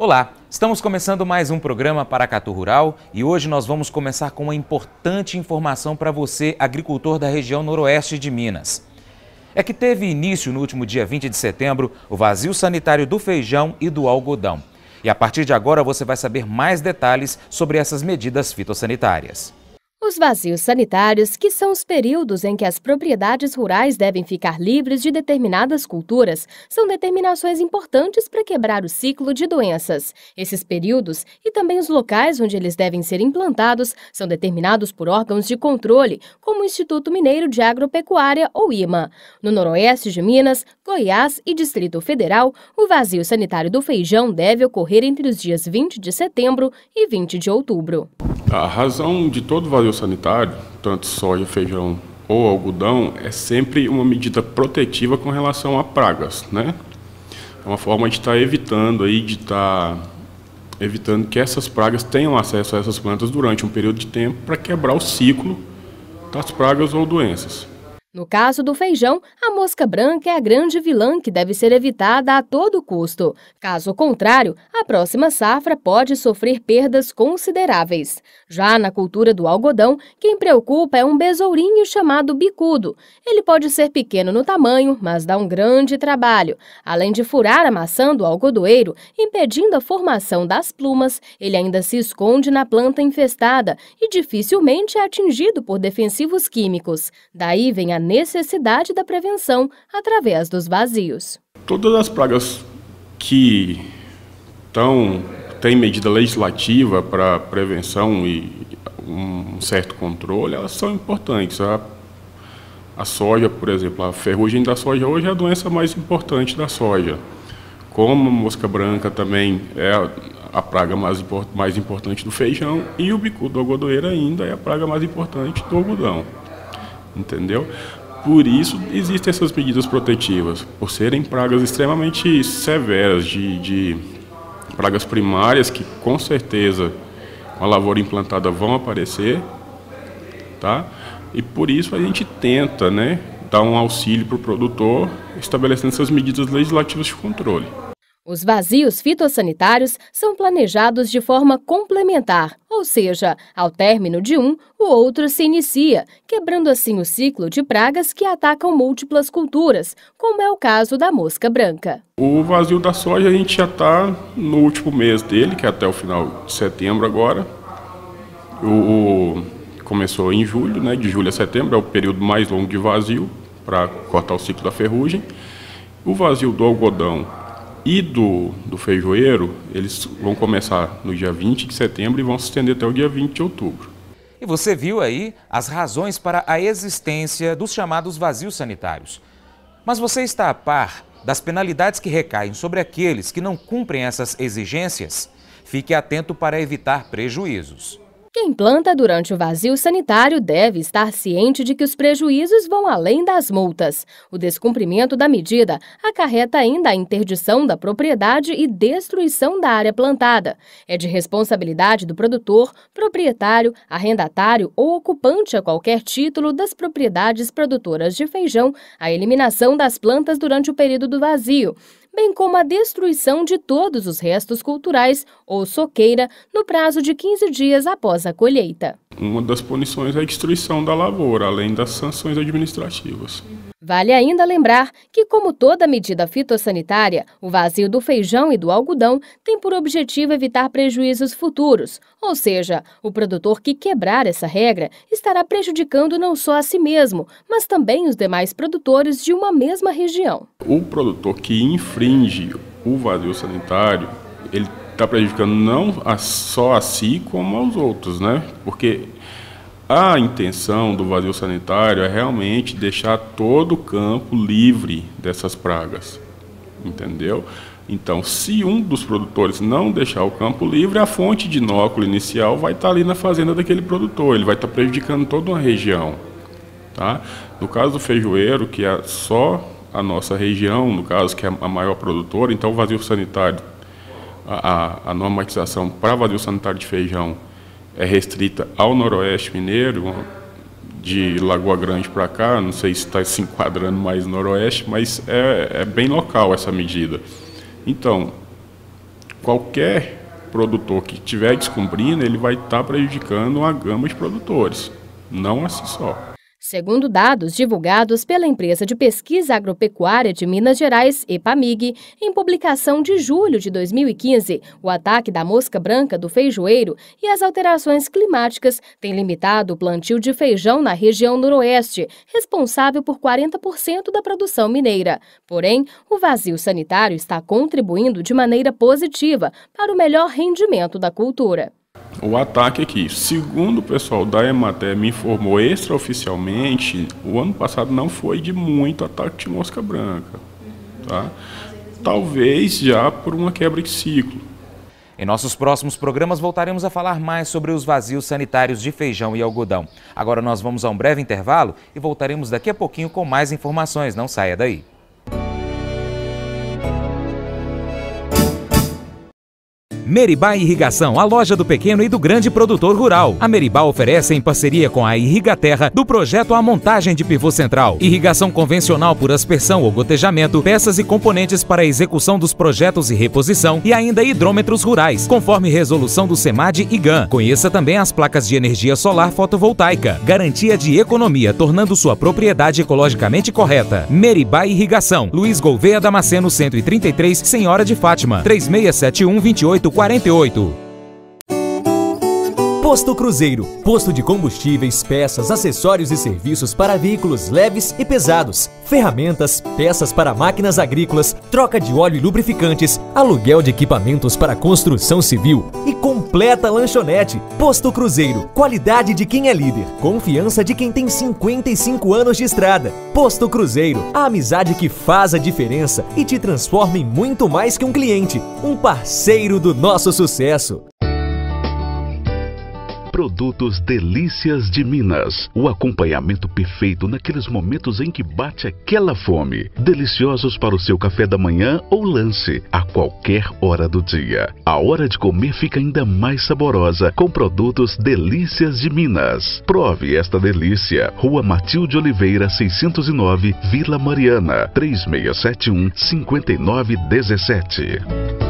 Olá, estamos começando mais um programa Paracatu Rural e hoje nós vamos começar com uma importante informação para você, agricultor da região noroeste de Minas. É que teve início no último dia 20 de setembro o vazio sanitário do feijão e do algodão. E a partir de agora você vai saber mais detalhes sobre essas medidas fitossanitárias. Os vazios sanitários, que são os períodos em que as propriedades rurais devem ficar livres de determinadas culturas, são determinações importantes para quebrar o ciclo de doenças. Esses períodos e também os locais onde eles devem ser implantados são determinados por órgãos de controle, como o Instituto Mineiro de Agropecuária, ou IMA. No noroeste de Minas, Goiás e Distrito Federal, o vazio sanitário do feijão deve ocorrer entre os dias 20 de setembro e 20 de outubro. A razão de todo vazio sanitário, tanto soja, feijão ou algodão, é sempre uma medida protetiva com relação a pragas, né? É uma forma de estar evitando que essas pragas tenham acesso a essas plantas durante um período de tempo para quebrar o ciclo das pragas ou doenças. No caso do feijão, a mosca branca é a grande vilã que deve ser evitada a todo custo. Caso contrário, a próxima safra pode sofrer perdas consideráveis. Já na cultura do algodão, quem preocupa é um besourinho chamado bicudo. Ele pode ser pequeno no tamanho, mas dá um grande trabalho. Além de furar a maçã do algodoeiro, impedindo a formação das plumas, ele ainda se esconde na planta infestada e dificilmente é atingido por defensivos químicos. Daí vem a necessidade da prevenção através dos vazios. Todas as pragas que têm medida legislativa para prevenção e um certo controle, elas são importantes. A soja, por exemplo, a ferrugem da soja hoje é a doença mais importante da soja. Como a mosca branca também é a praga mais importante do feijão, e o bicudo do algodoeiro ainda é a praga mais importante do algodão. Entendeu? Por isso existem essas medidas protetivas, por serem pragas extremamente severas, de pragas primárias que com certeza com a lavoura implantada vão aparecer, tá? E por isso a gente tenta, né, dar um auxílio para o produtor, estabelecendo essas medidas legislativas de controle. Os vazios fitossanitários são planejados de forma complementar, ou seja, ao término de um, o outro se inicia, quebrando assim o ciclo de pragas que atacam múltiplas culturas, como é o caso da mosca branca. O vazio da soja a gente já está no último mês dele, que é até o final de setembro agora. Começou em julho, né, de julho a setembro, é o período mais longo de vazio para cortar o ciclo da ferrugem. O vazio do algodão e do feijoeiro, eles vão começar no dia 20 de setembro e vão se estender até o dia 20 de outubro. E você viu aí as razões para a existência dos chamados vazios sanitários. Mas você está a par das penalidades que recaem sobre aqueles que não cumprem essas exigências? Fique atento para evitar prejuízos. Quem planta durante o vazio sanitário deve estar ciente de que os prejuízos vão além das multas. O descumprimento da medida acarreta ainda a interdição da propriedade e destruição da área plantada. É de responsabilidade do produtor, proprietário, arrendatário ou ocupante a qualquer título das propriedades produtoras de feijão a eliminação das plantas durante o período do vazio, bem como a destruição de todos os restos culturais ou soqueira no prazo de 15 dias após a colheita. Uma das punições é a destruição da lavoura, além das sanções administrativas. Vale ainda lembrar que, como toda medida fitossanitária, o vazio do feijão e do algodão tem por objetivo evitar prejuízos futuros, ou seja, o produtor que quebrar essa regra estará prejudicando não só a si mesmo, mas também os demais produtores de uma mesma região. O produtor que infringe o vazio sanitário, ele está prejudicando não só a si, como aos outros, né? Porque a intenção do vazio sanitário é realmente deixar todo o campo livre dessas pragas, entendeu? Então, se um dos produtores não deixar o campo livre, a fonte de inóculo inicial vai estar ali na fazenda daquele produtor, ele vai estar prejudicando toda uma região, tá? No caso do feijoeiro, que é só a nossa região, no caso que é a maior produtora, então o vazio sanitário, a normatização para vazio sanitário de feijão é restrita ao noroeste mineiro, de Lagoa Grande para cá, não sei se está se enquadrando mais no noroeste, mas é bem local essa medida. Então, qualquer produtor que estiver descumprindo, ele vai estar prejudicando uma gama de produtores, não assim só. Segundo dados divulgados pela empresa de pesquisa agropecuária de Minas Gerais, EPAMIG, em publicação de julho de 2015, o ataque da mosca branca do feijoeiro e as alterações climáticas têm limitado o plantio de feijão na região noroeste, responsável por 40% da produção mineira. Porém, o vazio sanitário está contribuindo de maneira positiva para o melhor rendimento da cultura. O ataque aqui, segundo o pessoal da Emater me informou extraoficialmente, o ano passado não foi de muito ataque de mosca branca, tá? Talvez já por uma quebra de ciclo. Em nossos próximos programas voltaremos a falar mais sobre os vazios sanitários de feijão e algodão. Agora nós vamos a um breve intervalo e voltaremos daqui a pouquinho com mais informações. Não saia daí. Meribá Irrigação, a loja do pequeno e do grande produtor rural. A Meribá oferece, em parceria com a Irrigaterra, do projeto a montagem de pivô central, irrigação convencional por aspersão ou gotejamento, peças e componentes para a execução dos projetos e reposição e ainda hidrômetros rurais, conforme resolução do SEMAD e GAN. Conheça também as placas de energia solar fotovoltaica. Garantia de economia, tornando sua propriedade ecologicamente correta. Meribá Irrigação, Luiz Gouveia Damasceno 133, Senhora de Fátima, 3671-2848. Posto Cruzeiro, posto de combustíveis, peças, acessórios e serviços para veículos leves e pesados, ferramentas, peças para máquinas agrícolas, troca de óleo e lubrificantes, aluguel de equipamentos para construção civil e completa lanchonete. Posto Cruzeiro, qualidade de quem é líder, confiança de quem tem 55 anos de estrada. Posto Cruzeiro, a amizade que faz a diferença e te transforma em muito mais que um cliente, um parceiro do nosso sucesso. Produtos Delícias de Minas. O acompanhamento perfeito naqueles momentos em que bate aquela fome. Deliciosos para o seu café da manhã ou lanche, a qualquer hora do dia. A hora de comer fica ainda mais saborosa com produtos Delícias de Minas. Prove esta delícia. Rua Matilde Oliveira, 609, Vila Mariana, 3671-5917.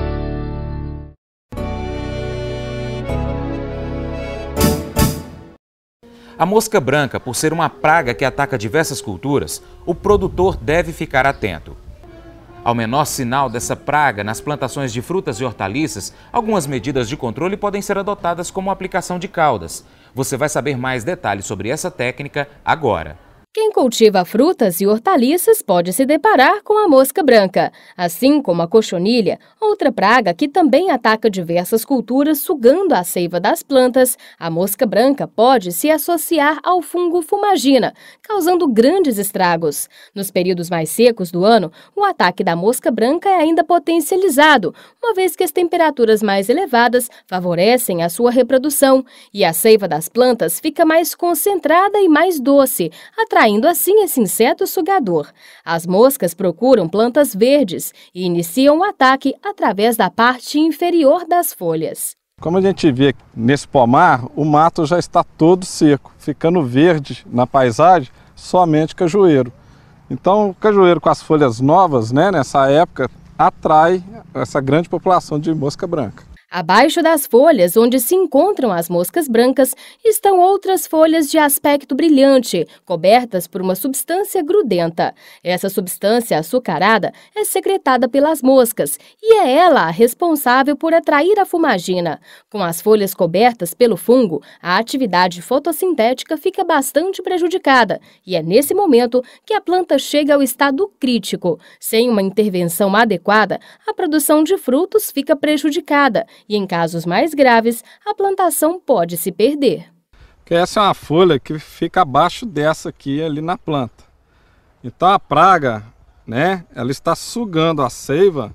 A mosca branca, por ser uma praga que ataca diversas culturas, o produtor deve ficar atento. Ao menor sinal dessa praga nas plantações de frutas e hortaliças, algumas medidas de controle podem ser adotadas, como a aplicação de caudas. Você vai saber mais detalhes sobre essa técnica agora. Quem cultiva frutas e hortaliças pode se deparar com a mosca branca, assim como a cochonilha, outra praga que também ataca diversas culturas sugando a seiva das plantas. A mosca branca pode se associar ao fungo fumagina, causando grandes estragos. Nos períodos mais secos do ano, o ataque da mosca branca é ainda potencializado, uma vez que as temperaturas mais elevadas favorecem a sua reprodução e a seiva das plantas fica mais concentrada e mais doce, atraindo assim esse inseto sugador. As moscas procuram plantas verdes e iniciam o ataque através da parte inferior das folhas. Como a gente vê nesse pomar, o mato já está todo seco, ficando verde na paisagem somente cajueiro. Então o cajueiro com as folhas novas, nessa época, atrai essa grande população de mosca branca. Abaixo das folhas, onde se encontram as moscas brancas, estão outras folhas de aspecto brilhante, cobertas por uma substância grudenta. Essa substância açucarada é secretada pelas moscas e é ela a responsável por atrair a fumagina. Com as folhas cobertas pelo fungo, a atividade fotossintética fica bastante prejudicada e é nesse momento que a planta chega ao estado crítico. Sem uma intervenção adequada, a produção de frutos fica prejudicada. E em casos mais graves, a plantação pode se perder. Essa é uma folha que fica abaixo dessa aqui ali na planta. Então a praga, ela está sugando a seiva,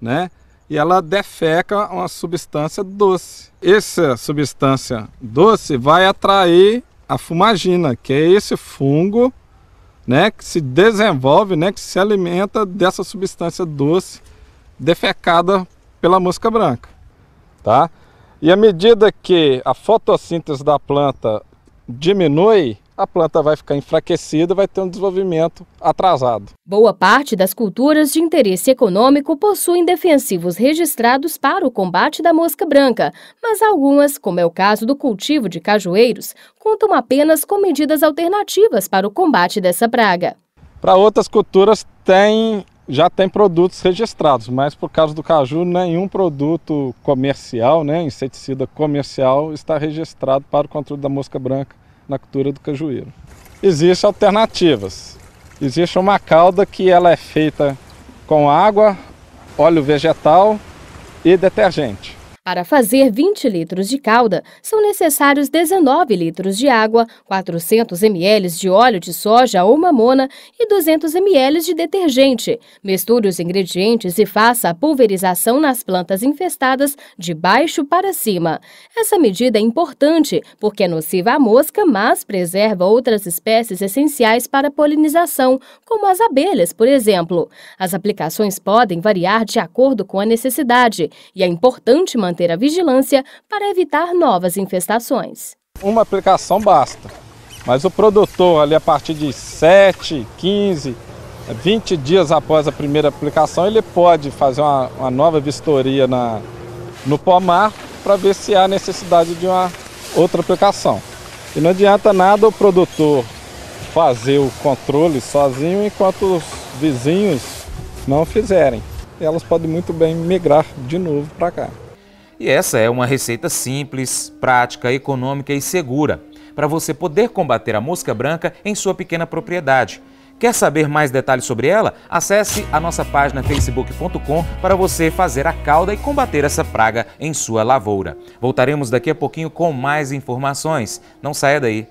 e ela defeca uma substância doce. Essa substância doce vai atrair a fumagina, que é esse fungo, que se desenvolve, que se alimenta dessa substância doce defecada pela mosca branca. Tá? E à medida que a fotossíntese da planta diminui, a planta vai ficar enfraquecida, vai ter um desenvolvimento atrasado. Boa parte das culturas de interesse econômico possuem defensivos registrados para o combate da mosca branca, mas algumas, como é o caso do cultivo de cajueiros, contam apenas com medidas alternativas para o combate dessa praga. Para outras culturas já tem produtos registrados, mas por causa do caju, nenhum produto comercial, inseticida comercial, está registrado para o controle da mosca branca na cultura do cajueiro. Existem alternativas. Existe uma calda que ela é feita com água, óleo vegetal e detergente. Para fazer 20 litros de calda, são necessários 19 litros de água, 400 ml de óleo de soja ou mamona e 200 ml de detergente. Misture os ingredientes e faça a pulverização nas plantas infestadas de baixo para cima. Essa medida é importante porque é nociva à mosca, mas preserva outras espécies essenciais para a polinização, como as abelhas, por exemplo. As aplicações podem variar de acordo com a necessidade e é importante manter a vigilância para evitar novas infestações. Uma aplicação basta, mas o produtor ali a partir de 7, 15, 20 dias após a primeira aplicação, ele pode fazer uma nova vistoria no pomar para ver se há necessidade de uma outra aplicação. E não adianta nada o produtor fazer o controle sozinho enquanto os vizinhos não fizerem. Elas podem muito bem migrar de novo para cá. E essa é uma receita simples, prática, econômica e segura para você poder combater a mosca branca em sua pequena propriedade. Quer saber mais detalhes sobre ela? Acesse a nossa página facebook.com para você fazer a calda e combater essa praga em sua lavoura. Voltaremos daqui a pouquinho com mais informações. Não saia daí.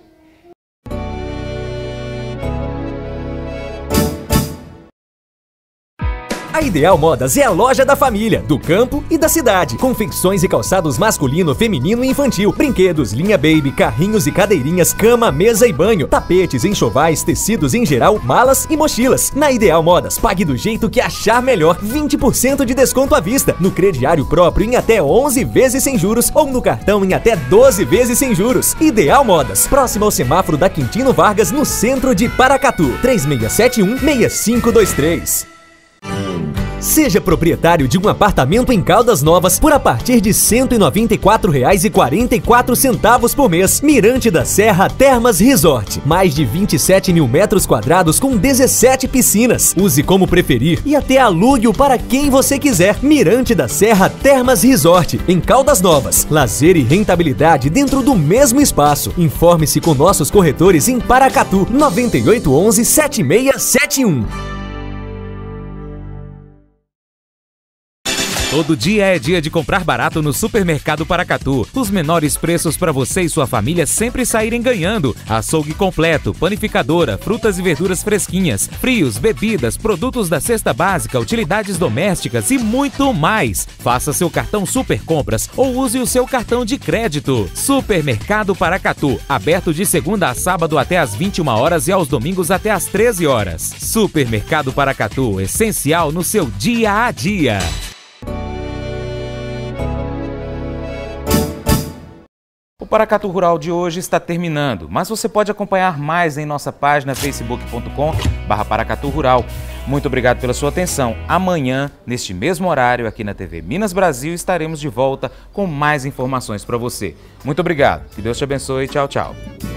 A Ideal Modas é a loja da família, do campo e da cidade. Confecções e calçados masculino, feminino e infantil. Brinquedos, linha baby, carrinhos e cadeirinhas, cama, mesa e banho. Tapetes, enxovais, tecidos em geral, malas e mochilas. Na Ideal Modas, pague do jeito que achar melhor. 20% de desconto à vista. No crediário próprio em até 11 vezes sem juros ou no cartão em até 12 vezes sem juros. Ideal Modas, próximo ao semáforo da Quintino Vargas, no centro de Paracatu. 3671-6523. Seja proprietário de um apartamento em Caldas Novas por a partir de R$ 194,44 por mês. Mirante da Serra Termas Resort. Mais de 27 mil metros quadrados com 17 piscinas. Use como preferir e até alugue-o para quem você quiser. Mirante da Serra Termas Resort, em Caldas Novas. Lazer e rentabilidade dentro do mesmo espaço. Informe-se com nossos corretores em Paracatu. 9811-7671. Todo dia é dia de comprar barato no Supermercado Paracatu. Os menores preços para você e sua família sempre saírem ganhando. Açougue completo, panificadora, frutas e verduras fresquinhas, frios, bebidas, produtos da cesta básica, utilidades domésticas e muito mais. Faça seu cartão Super Compras ou use o seu cartão de crédito. Supermercado Paracatu, aberto de segunda a sábado até às 21 horas e aos domingos até às 13 horas. Supermercado Paracatu, essencial no seu dia a dia. O Paracatu Rural de hoje está terminando, mas você pode acompanhar mais em nossa página facebook.com/Paracatu Rural. Muito obrigado pela sua atenção. Amanhã, neste mesmo horário, aqui na TV Minas Brasil, estaremos de volta com mais informações para você. Muito obrigado. Que Deus te abençoe. Tchau, tchau.